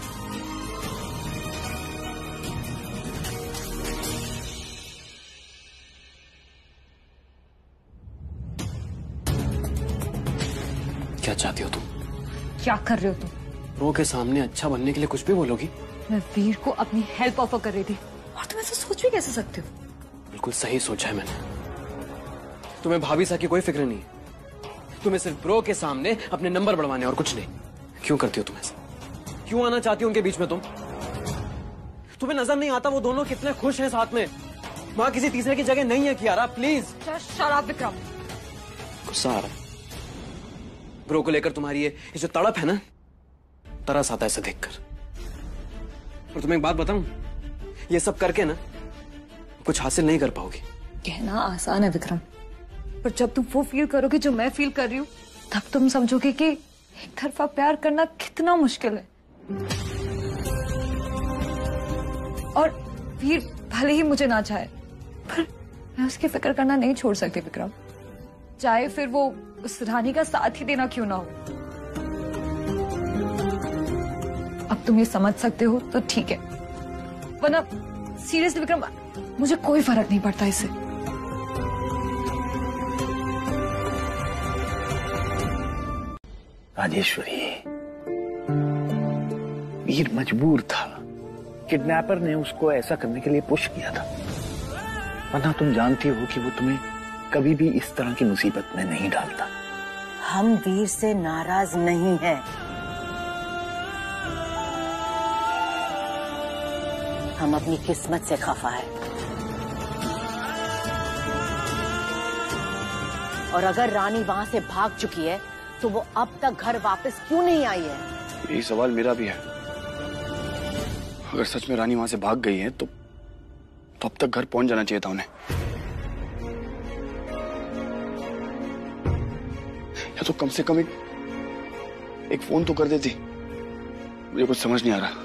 क्या चाहती हो तुम? क्या कर रहे हो तुम? रो के सामने अच्छा बनने के लिए कुछ भी बोलोगी? मैं वीर को अपनी हेल्प ऑफर कर रही थी और तुम ऐसा सोच भी कैसे सकते हो? बिल्कुल सही सोचा है मैंने। तुम्हें भाभी सा की कोई फिक्र नहीं है। तुम्हें सिर्फ ब्रो के सामने अपने नंबर बढ़वाने और कुछ नहीं। क्यों करती हो तुम ऐसा? क्यों आना चाहती हो उनके बीच में तुम? तुम्हें नजर नहीं आता वो दोनों कितने खुश हैं साथ में? वहां किसी तीसरे की जगह नहीं है कियारा, प्लीज। शराब विक्रम। गुस्सा आ रहा है ब्रो को लेकर। तुम्हारी ये जो तड़प है ना, तरस आता है इसे देखकर। और तुम्हें एक बात बताऊं, ये सब करके ना कुछ हासिल नहीं कर पाओगी। कहना आसान है विक्रम, पर जब तुम वो फील करोगे जो मैं फील कर रही हूँ तब तुम समझोगे कि एक तरफा प्यार करना कितना मुश्किल है। और वीर भले ही मुझे ना चाहे, पर मैं उसकी फिक्र करना नहीं छोड़ सकती विक्रम, चाहे फिर वो उस रानी का साथ ही देना क्यों ना हो। अब तुम ये समझ सकते हो तो ठीक है, वरना सीरियसली विक्रम मुझे कोई फर्क नहीं पड़ता इससे। राजेश्वरी, वीर मजबूर था। किडनैपर ने उसको ऐसा करने के लिए पुश किया था, वरना तुम जानती हो कि वो तुम्हें कभी भी इस तरह की मुसीबत में नहीं डालता। हम वीर से नाराज नहीं हैं। हम अपनी किस्मत से खफा है। और अगर रानी वहां से भाग चुकी है तो वो अब तक घर वापस क्यों नहीं आई है? यही सवाल मेरा भी है। अगर सच में रानी वहां से भाग गई है तो अब तक घर पहुंच जाना चाहिए था उन्हें। या तो कम से कम एक फोन तो कर देती। मुझे कुछ समझ नहीं आ रहा।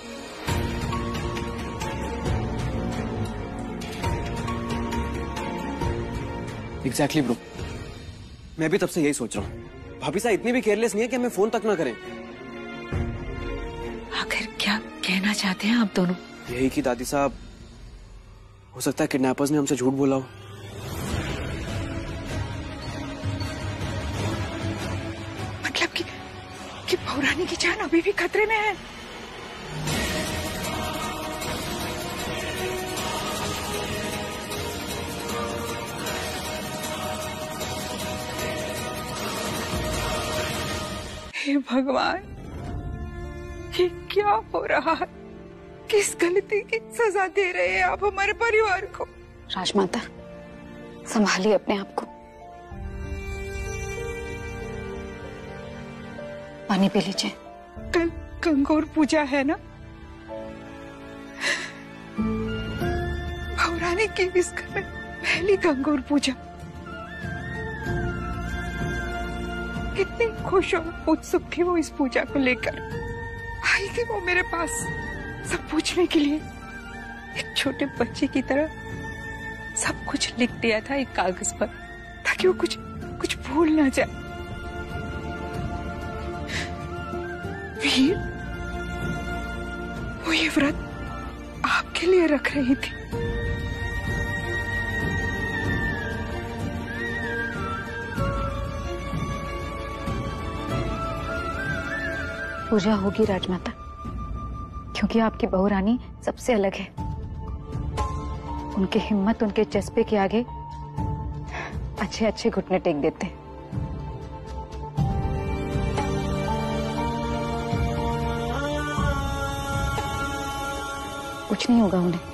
एग्जैक्टली ब्रो, मैं भी तब से यही सोच रहा हूँ। भाभी साहब इतनी भी केयरलेस नहीं है कि हमें फोन तक ना करें। आखिर क्या कहना चाहते हैं आप दोनों? यही कि दादी साहब, हो सकता है किडनैपर्स ने हमसे झूठ बोला हो। मतलब कि बहुरानी की जान अभी भी खतरे में है। हे भगवान, ये क्या हो रहा है? किस गलती की सजा दे रहे हैं आप हमारे परिवार को? राजमाता, संभालिए अपने आप को। पानी पी लीजिए। कल गंगौर पूजा है ना? बहुरानी की इस घर में पहली गंगौर पूजा। कितनी खुश और उत्सुक थी वो इस पूजा को लेकर। आई थी वो मेरे पास सब पूछने के लिए। एक छोटे बच्चे की तरह सब कुछ लिख दिया था एक कागज पर, ताकि वो कुछ भूल ना जाए। वीर, वो ये व्रत आपके लिए रख रही थी। पूजा होगी राजमाता, क्योंकि आपकी बहुरानी सबसे अलग है। उनकी हिम्मत, उनके जज्बे के आगे अच्छे अच्छे घुटने टेक देते हैं। कुछ नहीं होगा उन्हें।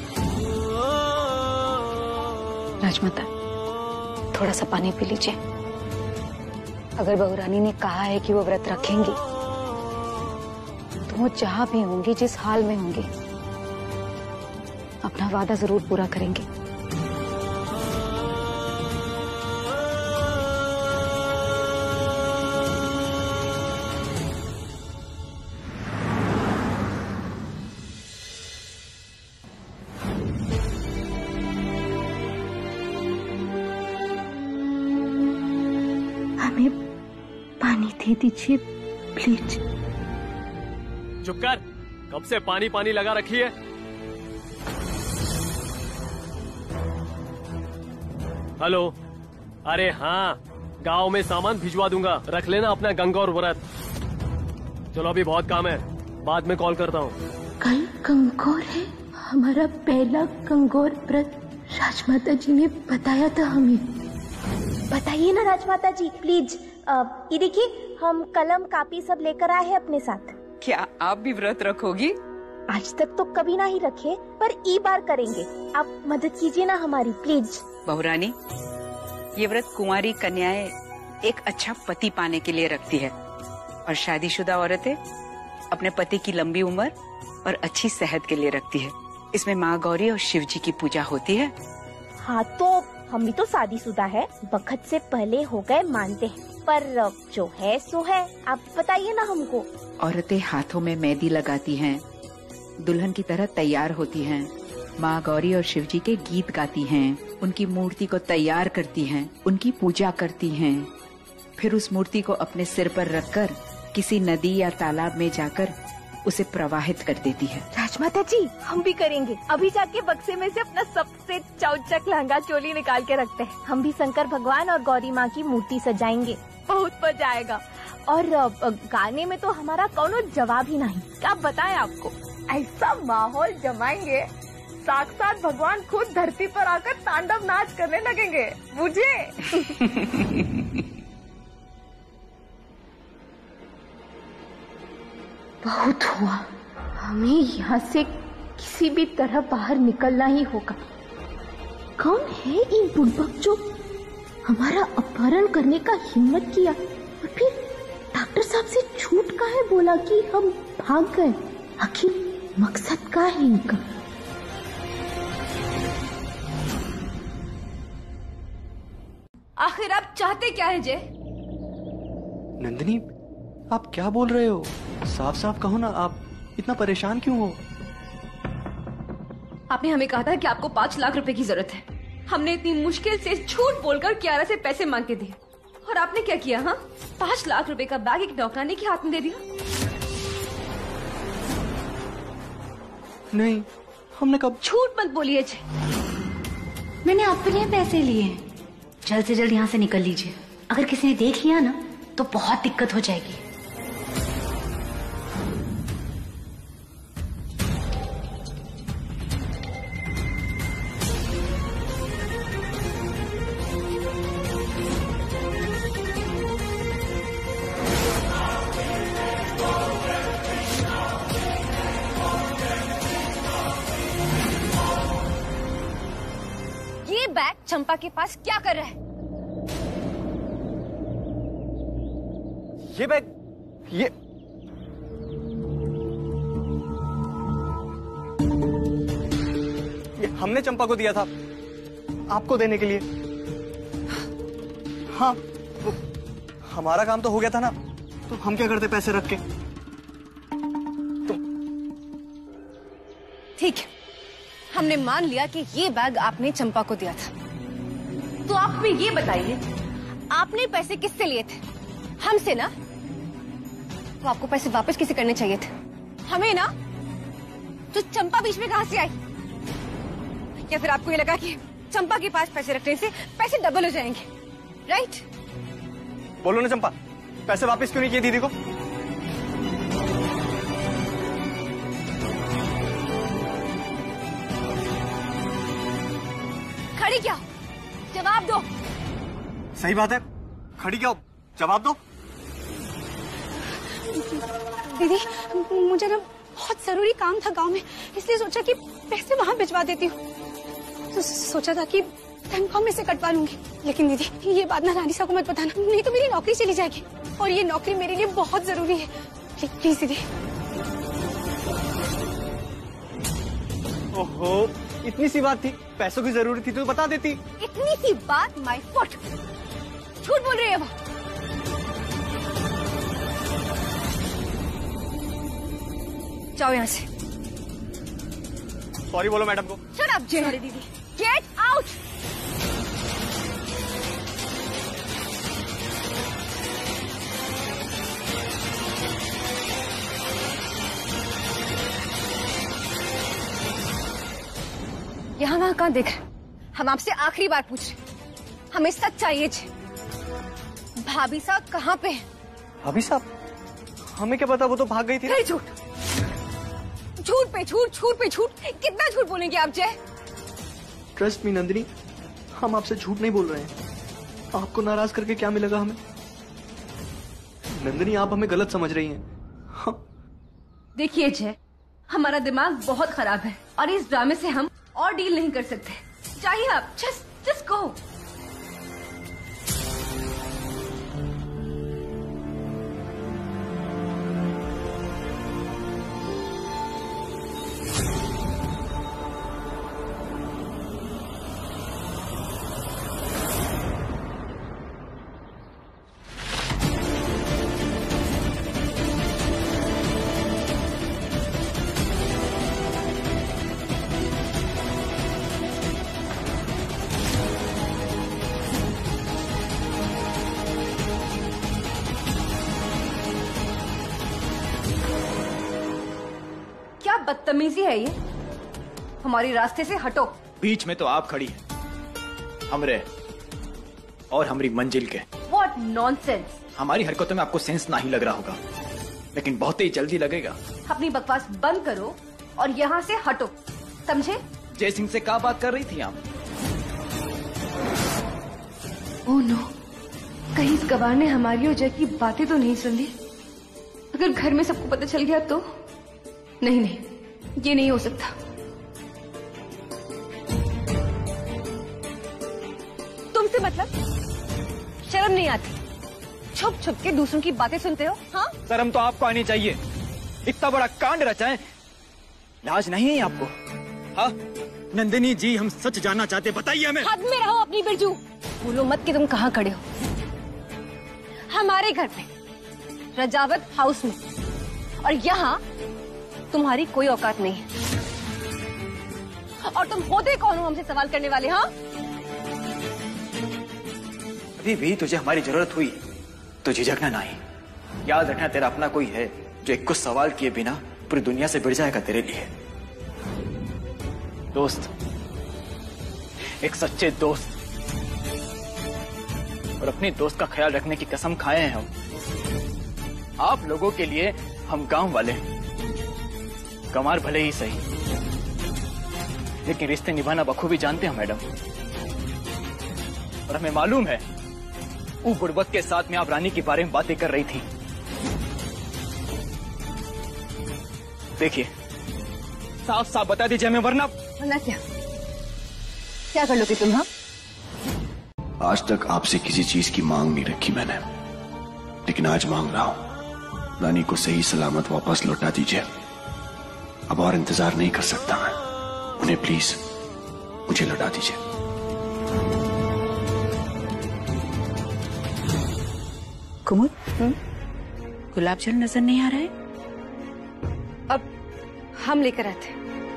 राजमाता, थोड़ा सा पानी पी लीजिए। अगर बहुरानी ने कहा है कि वो व्रत रखेंगी, वो जहां भी होंगी, जिस हाल में होंगी, अपना वादा जरूर पूरा करेंगे। हमें पानी दे दीजिए प्लीज। चुप कर, कब से पानी पानी लगा रखी है? हेलो, अरे हाँ, गांव में सामान भिजवा दूंगा, रख लेना अपना गंगौर व्रत। चलो अभी बहुत काम है, बाद में कॉल करता हूँ। कल गंगौर है, हमारा पहला गंगौर व्रत राजमाता जी ने बताया था हमें। बताइए ना राजमाता जी प्लीज। ये देखिए, हम कलम कापी सब लेकर आए हैं अपने साथ। क्या आप भी व्रत रखोगी? आज तक तो कभी ना ही रखे, पर ई बार करेंगे। आप मदद कीजिए ना हमारी प्लीज। बहुरानी, ये व्रत कुंवारी कन्याएं एक अच्छा पति पाने के लिए रखती है, और शादीशुदा औरतें अपने पति की लंबी उम्र और अच्छी सेहत के लिए रखती है। इसमें माँ गौरी और शिव जी की पूजा होती है। हाँ, तो हम भी तो शादीशुदा है, वक्त से पहले हो गए मानते हैं, पर जो है सो है। आप बताइए ना हमको। औरतें हाथों में मेहंदी लगाती हैं, दुल्हन की तरह तैयार होती हैं, माँ गौरी और शिव जी के गीत गाती हैं, उनकी मूर्ति को तैयार करती हैं, उनकी पूजा करती हैं, फिर उस मूर्ति को अपने सिर पर रखकर किसी नदी या तालाब में जाकर उसे प्रवाहित कर देती है। राजमाता जी, हम भी करेंगे। अभी जाके बक्से में से अपना सबसे चौचक लहंगा चोली निकाल के रखते हैं। हम भी शंकर भगवान और गौरी माँ की मूर्ति सजाएंगे, बहुत मजा आएगा। और गाने में तो हमारा कौनो जवाब ही नहीं। क्या बताएं आपको, ऐसा माहौल जमाएंगे, साक्षात भगवान खुद धरती पर आकर तांडव नाच करने लगेंगे, मुझे। बहुत हुआ, हमें यहाँ से किसी भी तरह बाहर निकलना ही होगा। कौन है ये बुड़बक जो हमारा अपहरण करने का हिम्मत किया और फिर डॉक्टर साहब से झूठ काहे बोला कि हम भाग गए? आखिर मकसद क्या है इनका? आखिर आप चाहते क्या है जय? नंदिनी, आप क्या बोल रहे हो? साफ साफ कहो ना, आप इतना परेशान क्यों हो? आपने हमें कहा था कि आपको 5 लाख रुपए की जरूरत है। हमने इतनी मुश्किल से झूठ बोलकर कियारा से पैसे मांग के दिए, और आपने क्या किया? हाँ, 5 लाख रुपए का बैग एक नौकरानी के हाथ में दे दिया। नहीं, हमने कब? झूठ मत बोलिए जी। मैंने आपके लिए पैसे लिए हैं। जल्द से जल्द यहाँ से निकल लीजिए। अगर किसी ने देख लिया ना तो बहुत दिक्कत हो जाएगी। ये बैग चंपा के पास क्या कर रहा है? ये बैग, ये हमने चंपा को दिया था आपको देने के लिए। हाँ, वो हमारा काम तो हो गया था ना, तो हम क्या करते पैसे रख के? ठीक है, हमने मान लिया कि ये बैग आपने चंपा को दिया था। तो आप हमें ये बताइए, आपने पैसे किससे लिए थे? हमसे ना? तो आपको पैसे वापस किसे करने चाहिए थे? हमें ना? तो चंपा बीच में कहां से आई? या फिर आपको ये लगा कि चंपा के पास पैसे रखने से पैसे डबल हो जाएंगे, राइट? बोलो ना चंपा, पैसे वापस क्यों नहीं किए दीदी को? खड़ी क्या? जवाब दो। सही बात है, खड़ी क्या हो? जवाब दो। दीदी, मुझे ना बहुत जरूरी काम था गांव में, इसलिए सोचा कि पैसे वहां भिजवा देती हूँ। तो सोचा था कि तनख्वाह में से कटवा लूंगी, लेकिन दीदी ये बात ना रानीसा को मत बताना, नहीं तो मेरी नौकरी चली जाएगी, और ये नौकरी मेरे लिए बहुत जरूरी है। प्लीज दीदी। ओहो, इतनी सी बात थी, पैसों की जरूरत थी तो बता देती। इतनी सी बात? माय फुट, झूठ बोल रही है वो। जाओ यहाँ से। सॉरी बोलो मैडम को। Shut up Jay. सॉरी दीदी। Get out. यहाँ वहाँ कहाँ देख रहे? हम आपसे आखिरी बार पूछ रहे, हमें सच चाहिए जी। भाभी साहब कहाँ पे हैं? भाभी साहब? हमें क्या पता, वो तो भाग गई थी। नहीं, झूठ, झूठ पे झूठ, झूठ पे झूठ। कितना झूठ बोलेंगे आप जय? ट्रस्ट मी नंदिनी, हम आपसे झूठ नहीं बोल रहे हैं। आपको नाराज करके क्या मिलेगा हमें? नंदिनी, आप हमें गलत समझ रही हैं। देखिए जय, हमारा दिमाग बहुत खराब है और इस ड्रामे से हम और डील नहीं कर सकते। चाहिए आप जस्ट गो। बदतमीजी है ये, हमारी रास्ते से हटो। बीच में तो आप खड़ी है हमरे और हमारी मंजिल के। What nonsense! हमारी हरकतों में आपको सेंस नहीं लग रहा होगा, लेकिन बहुत ही जल्दी लगेगा। अपनी बकवास बंद करो और यहाँ से हटो, समझे? जय सिंह से क्या बात कर रही थी आप? ओह नो, कहीं इस गवार ने हमारी और जय की बातें तो नहीं सुन ली? अगर घर में सबको पता चल गया तो? नहीं नहीं, ये नहीं हो सकता। तुमसे मतलब शर्म नहीं आती? छुप छुप के दूसरों की बातें सुनते हो? हाँ, शर्म तो आपको आनी चाहिए। इतना बड़ा कांड रचाएं, लाज नहीं है आपको? हाँ नंदिनी जी, हम सच जानना चाहते, बताइए हमें। हद में रहो अपनी बिरजू। बोलो मत कि तुम कहाँ खड़े हो। हमारे घर पे, रजावत हाउस में, और यहाँ तुम्हारी कोई औकात नहीं है। और तुम होते कौन हो हमसे सवाल करने वाले? हाँ, अभी भी तुझे हमारी जरूरत हुई तो झिझकना नहीं। याद रखना, तेरा अपना कोई है जो एक कुछ सवाल किए बिना पूरी दुनिया से भिड़ जाएगा तेरे लिए। दोस्त, एक सच्चे दोस्त, और अपने दोस्त का ख्याल रखने की कसम खाए हैं हम। आप लोगों के लिए हम गांव वाले, गंवार भले ही सही, लेकिन रिश्ते निभाना बखूबी जानते हैं मैडम। और हमें मालूम है वो बुड़बक के साथ में आप रानी के बारे में बातें कर रही थी। देखिए, साफ साफ बता दीजिए हमें, वरना क्या कर लोगे तुम? हाँ, आज तक आपसे किसी चीज की मांग नहीं रखी मैंने, लेकिन आज मांग रहा हूं। रानी को सही सलामत वापस लौटा दीजिए। अब और इंतजार नहीं कर सकता मैं। उन्हें प्लीज मुझे लौटा दीजिए। कुमुद, गुलाब जल नजर नहीं आ रहा है? अब हम लेकर आते।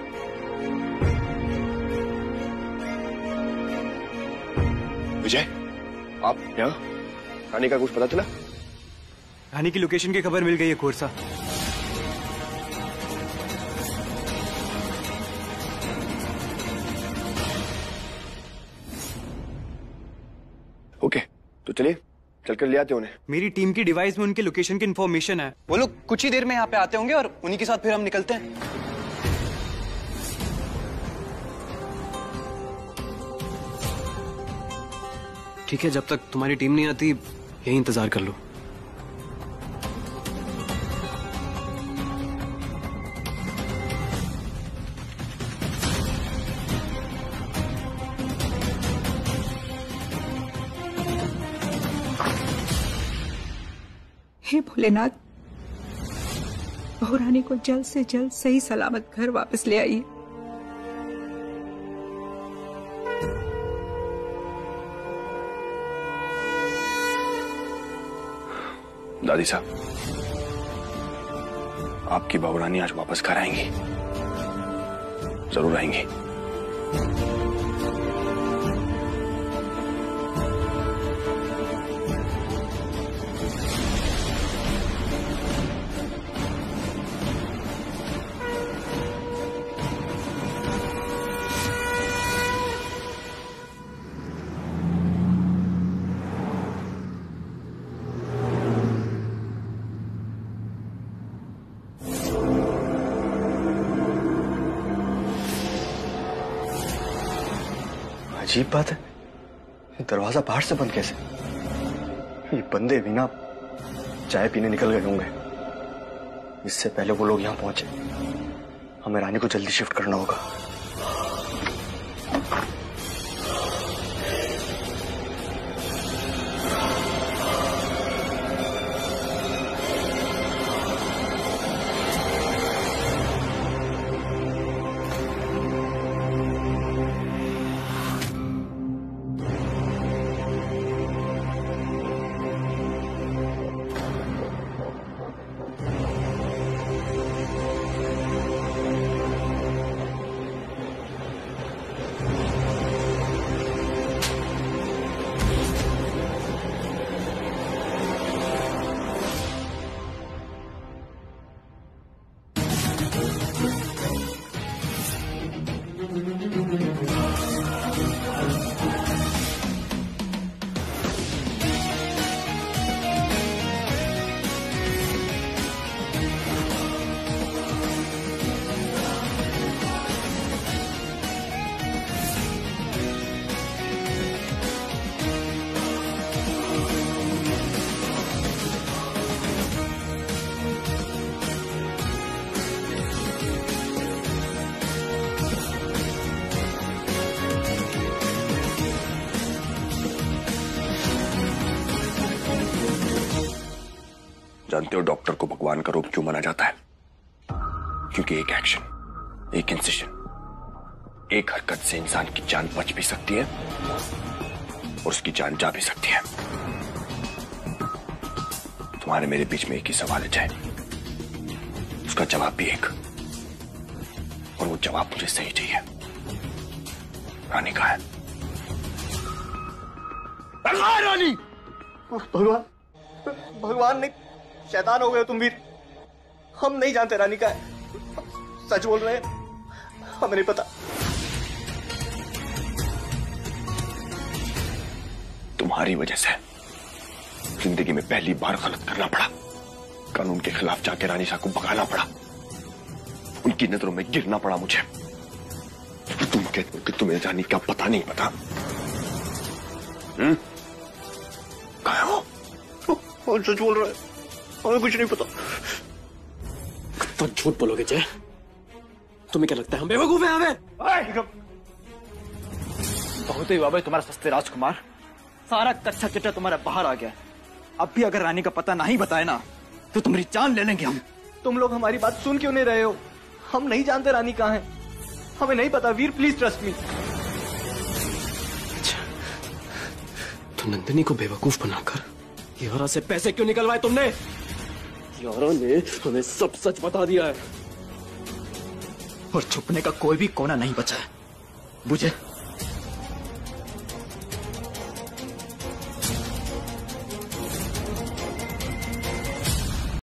विजय, आप यहाँ? रानी का कुछ पता चला? रानी की लोकेशन की खबर मिल गई है खोरसा। ओके, तो चलिए चलकर ले आते उन्हें। मेरी टीम की डिवाइस में उनके लोकेशन की इन्फॉर्मेशन है। वो लोग कुछ ही देर में यहाँ पे आते होंगे और उन्हीं के साथ फिर हम निकलते हैं। ठीक है, जब तक तुम्हारी टीम नहीं आती यही इंतजार कर लो। हे भोलेनाथ, बहू रानी को जल्द से जल्द सही सलामत घर वापस ले आइए। दादी साहब, आपकी बहू रानी आज वापस घर आएंगी, जरूर आएंगी। अजीब बात है, दरवाजा बाहर से बंद कैसे? ये बंदे भी ना चाय पीने निकल गए होंगे। इससे पहले वो लोग यहाँ पहुंचे, हमें रानी को जल्दी शिफ्ट करना होगा। जानते हो डॉक्टर को भगवान का रूप क्यों माना जाता है? क्योंकि एक एक्शन, एक इंसिजन, एक हरकत से इंसान की जान बच भी सकती है और उसकी जान जा भी सकती है। तुम्हारे मेरे बीच में एक ही सवाल है जय, उसका जवाब भी एक, और वो जवाब मुझे सही चाहिए। रानी कहाँ है? रानी! भगवान, भगवान ने, शैतान हो गए तुम भी। हम नहीं जानते रानी का है, सच बोल रहे हैं, हमें नहीं पता। तुम्हारी वजह से जिंदगी में पहली बार गलत करना पड़ा, कानून के खिलाफ जाके रानीसा को भगाना पड़ा, उनकी नजरों में गिरना पड़ा मुझे। तुम कहते हो कि तुम्हें रानी का पता नहीं पता? कहाँ हो? सच बोल रहे हैं, हमें कुछ नहीं पता। तो झूठ बोलोगे जय? तुम्हें क्या लगता है हम बेवकूफ हैं? हमें बहुत ही हुआ भाई तुम्हारा सस्ते राजकुमार, सारा कच्चा चिट्टा तुम्हारा बाहर आ गया। अब भी अगर रानी का पता नहीं बताए ना तो तुम्हारी जान ले लेंगे हम। तुम लोग हमारी बात सुन क्यों नहीं रहे हो? हम नहीं जानते रानी कहाँ है, हमें नहीं पता। Veer please trust me. अच्छा, तो नंदिनी को बेवकूफ बनाकर यारा से पैसे क्यों निकलवाए तुमने? यारा ने हमें सब सच बता दिया है और छुपने का कोई भी कोना नहीं बचा है, बुझे?